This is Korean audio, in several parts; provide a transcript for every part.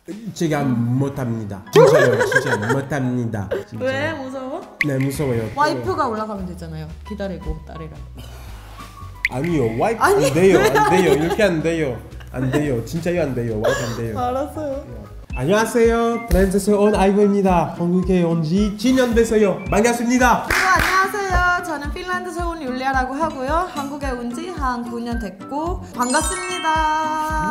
제가 못합니다. 진짜요, 진짜 못합니다. 진짜. 왜 무서워? 네, 무서워요. 와이프가 올라가면 되잖아요. 기다리고 딸이랑. 아니요, 와이프 아니. 안 돼요, 안 돼요. 이렇게 안 돼요, 안 돼요. 진짜요, 안 돼요. 와이프 안 돼요. 알았어요. 안녕하세요, 프랜세스 온 아이브입니다. 한국에 온 지 7년 됐어요. 반갑습니다. 안녕하세요. 저는 핀란드에서 온 율리아라고 하고요. 한국에 온 지 한 9년 됐고 반갑습니다.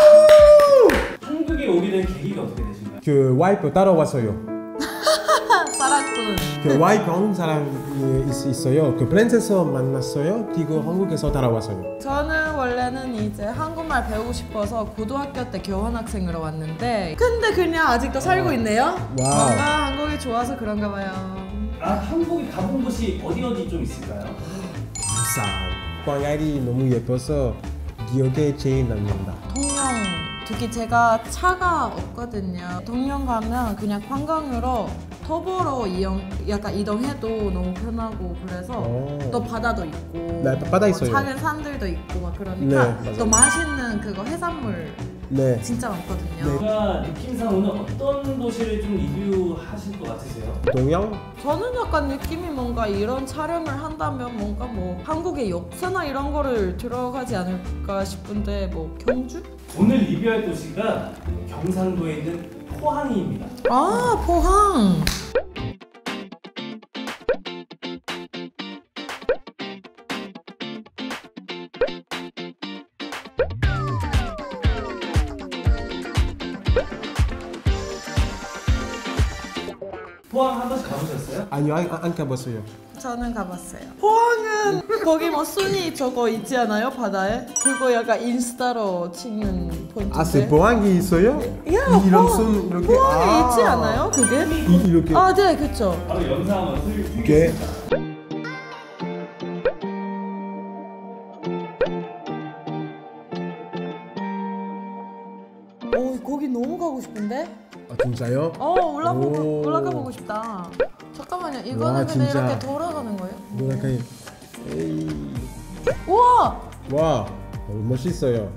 한국에 오게 된 계기가 어떻게 되신가요? 그 와이프 따라왔어요. 사랑꾼. 그 와이프 한국 사람이 있어요. 그 프랜세스 만났어요. 그리고 한국에서 따라왔어요. 저는 원래는 이제 한국말 배우고 싶어서 고등학교 때 교환학생으로 왔는데 근데 그냥 아직도 살고 있네요. 와우. 뭔가 한국이 좋아서 그런가 봐요. 아, 한국에 가본 곳이 어디 좀 있을까요? 부산. 광안이 너무 예뻐서 기억에 제일 남는다. 동영 특히 제가 차가 없거든요. 동영 가면 그냥 관광으로 터보로 약간 이동해도 너무 편하고 그래서 또 바다도 있고 네, 바다 있어요. 작은 산들도 있고 막 그러니까 네, 또 맛있는 그거 해산물 네. 진짜 많거든요. 뭔가 느낌상 오늘 어떤 도시를 좀 리뷰하실 것 같으세요? 동양? 저는 약간 느낌이 뭔가 이런 촬영을 한다면 뭔가 뭐 한국의 역사나 이런 거를 들어가지 않을까 싶은데 뭐 경주? 오늘 리뷰할 도시가 경상도에 있는 포항입니다. 아 포항. 포항 한 번씩 가보셨어요? 아니요, 안 가봤어요. 저는 가봤어요. 포항은 거기 뭐 순이 저거 있지 않아요? 바다에? 그거 약간 인스타로 찍는 포인트인데. 아, 세포항이 있어요? 야, 이런 순 이렇게. 포항에 있지 않아요? 그게? 이렇게. 아, 네, 그쵸. 바로 영상 한번 이렇게. 틀겠습니다. 오, 거기 너무 가고 싶은데? 아, 진짜요? 오. 올라가 보고 싶다. 잠깐만요. 이거는 와, 근데 진짜. 이렇게 돌아가는 거예요? 뭐랄까. 에이. 우와! 와, 멋있어요.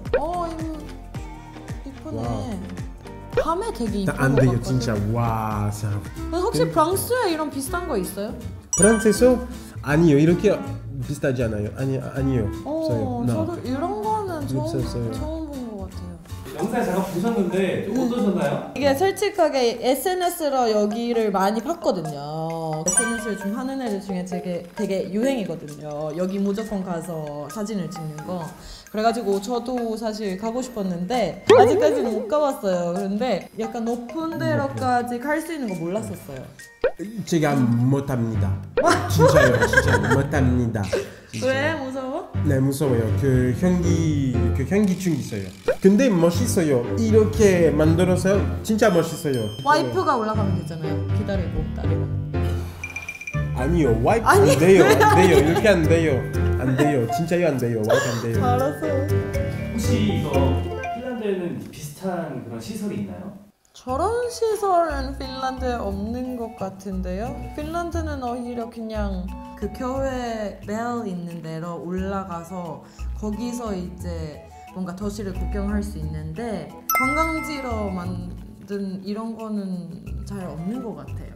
이쁘네. 와. 밤에 되게 이쁜 안 것 돼요, 같거든요. 진짜. 와, 참. 혹시 프랑스에 이런 비슷한 거 있어요? 프랑스에서 아니요, 이렇게 비슷하지 않아요. 아니요. 없어요. 저도 이런 거는 없어요. 처음 본 것 같아요. 영상 잠깐 보셨는데 좀 어떠셨나요? 이게 솔직하게 SNS로 여기를 많이 봤거든요. SNS를 좀 하는 애들 중에 되게 유행이거든요. 여기 무조건 가서 사진을 찍는 거. 그래가지고 저도 사실 가고 싶었는데 아직까지는 못 가봤어요. 그런데 약간 높은 데로까지 갈 수 있는 거 몰랐었어요. 제가 못합니다. 진짜요, 진짜 못합니다. 진짜. 왜? 무서워? 네, 무서워요. 그 현기증 있어요. 근데 멋있어요. 이렇게 만들어서 진짜 멋있어요. 와이프가 올라가면 되잖아요. 기다리고 딸이랑. 아니요, 와이프 아니. 안 돼요, 안 돼요. 이렇게 안 돼요, 안 돼요. 진짜요, 안 돼요. 와이프 안 돼요. 알았어요. 혹시 이거 핀란드에는 비슷한 그런 시설이 있나요? 저런 시설은 핀란드에 없는 것 같은데요? 핀란드는 오히려 그냥 그 교회 벨 있는 데로 올라가서 거기서 이제 뭔가 도시를 구경할 수 있는데 관광지로 만든 이런 거는 잘 없는 것 같아요.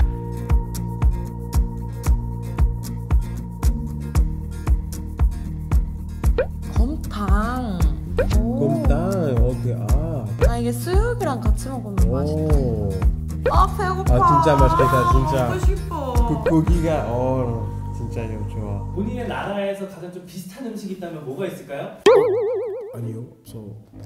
곰탕. 곰탕, 오케이. 아 이게 수육이랑 같이 먹으면 맛있다. 아 배고파. 아, 진짜 맛있겠다, 진짜. 먹고 싶어. 그 고기가 진짜요, 좋아. 본인의 나라에서 가장 좀 비슷한 음식이 있다면 뭐가 있을까요? 아니요, 없어.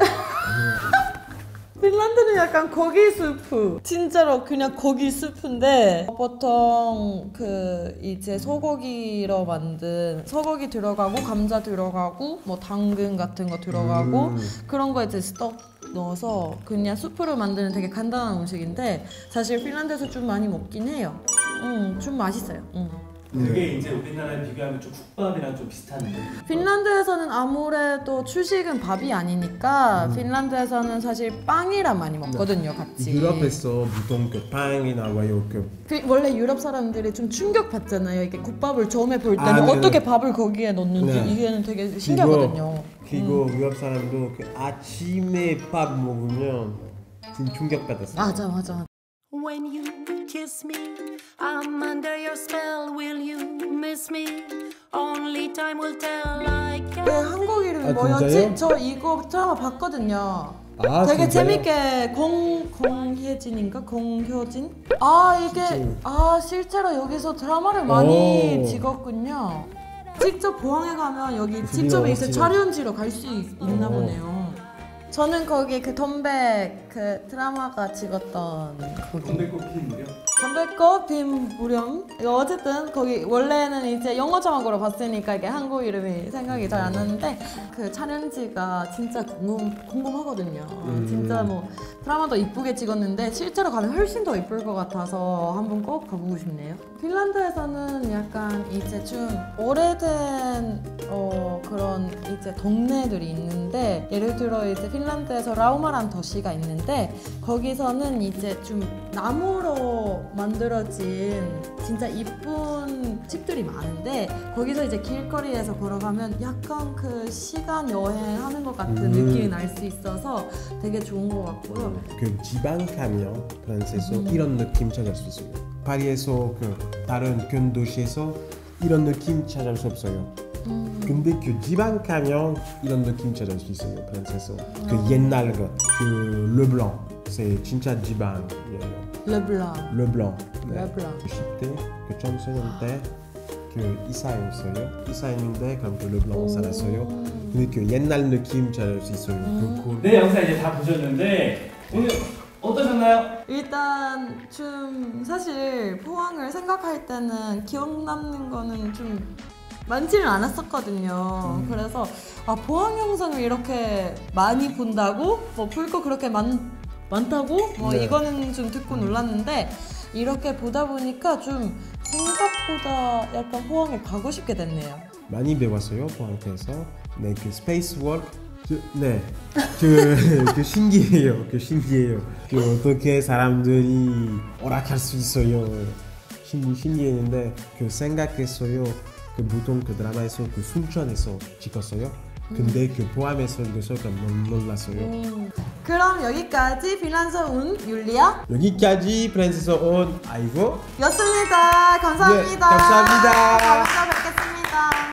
핀란드는 약간 고기 수프. 진짜로 그냥 고기 수프인데 보통 그 이제 소고기로 만든 소고기 들어가고 감자 들어가고 뭐 당근 같은 거 들어가고 그런 거 이제 스톡 넣어서 그냥 수프로 만드는 되게 간단한 음식인데 사실 핀란드에서 좀 많이 먹긴 해요. 좀 맛있어요. 그게 이제 우리나라에 비교하면 좀 국밥이랑 좀 비슷한 느낌. 핀란드에서는 아무래도 주식은 밥이 아니니까 핀란드에서는 사실 빵이랑 많이 먹거든요, 같이. 유럽에서 보통 그 빵이 나와요. 원래 유럽 사람들이 좀 충격 받잖아요. 이게 국밥을 처음에 볼 때는 네. 어떻게 밥을 거기에 넣는지 네. 이게는 되게 신기하거든요. 그리고 유럽 사람도 그 아침에 밥 먹으면 진짜 충격받았어요. 맞아 맞아. When you kiss me, I'm under your spell. Will you miss me? Only time will tell. I 그 can't. 한국 이름이 아, 뭐였지? 진짜요? 저 이거 드라마 봤거든요. 아, 되게 진짜요? 재밌게 공혜진인가? 공효진? 아 이게 진짜요? 아 실제로 여기서 드라마를 많이 오. 찍었군요. 직접 포항에 가면 여기 드디어 직접 이제 멋지네. 촬영지로 갈 수 있나 오. 보네요. 저는 거기 그 덤백 그 드라마가 찍었던 거기. 건배꽃 핀 무렵. 덤백꽃 빈 무렴. 이거 어쨌든 거기 원래는 이제 영어 자막으로 봤으니까 이게 한국 이름이 생각이 잘 안 나는데 그 촬영지가 진짜 궁금하거든요. 진짜 뭐 드라마도 이쁘게 찍었는데 실제로 가면 훨씬 더 이쁠 것 같아서 한번 꼭 가보고 싶네요. 핀란드에서는 약간 이제 좀 오래된 그런 이제 동네들이 있는데 예를 들어 이제 핀란드에서 라우마란 도시가 있는데 거기서는 이제 좀 나무로 만들어진 진짜 이쁜 집들이 많은데 거기서 이제 길거리에서 걸어가면 약간 그 시간 여행하는 것 같은 느낌이 날 수 있어서 되게 좋은 것 같고요. 그 지방 가면 프랑스에서 이런 느낌 찾을 수 있어요. 파리에서 그 다른 큰 도시에서 이런 느낌 찾을 수 없어요. 근데 그 지방 가면 이런 느낌 찾을 수 있어요. 프랑스에서 그 옛날 것, 그 르블랑, c'est 진짜 지방이에요. 르블랑. 르블랑. 르블랑. 10대, 그 청소년 때 그 이사였어요. 이사였는데 그럼 그 르블랑 살았어요. 근데 그 옛날 느낌 찾을 수 있어요. 네, 영상 이제 다 보셨는데 오늘 어떠셨나요? 일단 좀 사실 포항을 생각할 때는 기억 남는 거는 좀 많지는 않았었거든요. 그래서 아 포항 영상을 이렇게 많이 본다고? 뭐 볼 거 그렇게 많다고? 뭐 네. 이거는 좀 듣고 놀랐는데 이렇게 보다 보니까 좀 생각보다 약간 포항에 가고 싶게 됐네요. 많이 배웠어요 포항에서. 네, 그 스페이스 워크. 네, 그 신기해요. 그 신기해요. 그 어떻게 사람들이 오락할 수 있어요. 신기했는데 그 생각했어요. 그 보통 그 드라마에서 그 순천에서 찍었어요. 근데 그 포함해서 이것을 놀랐어요. 그럼 여기까지 핀란드 온 율리아 여기까지 프랑스에서 온 아이고 였습니다. 감사합니다. 네, 감사합니다. 다음에 또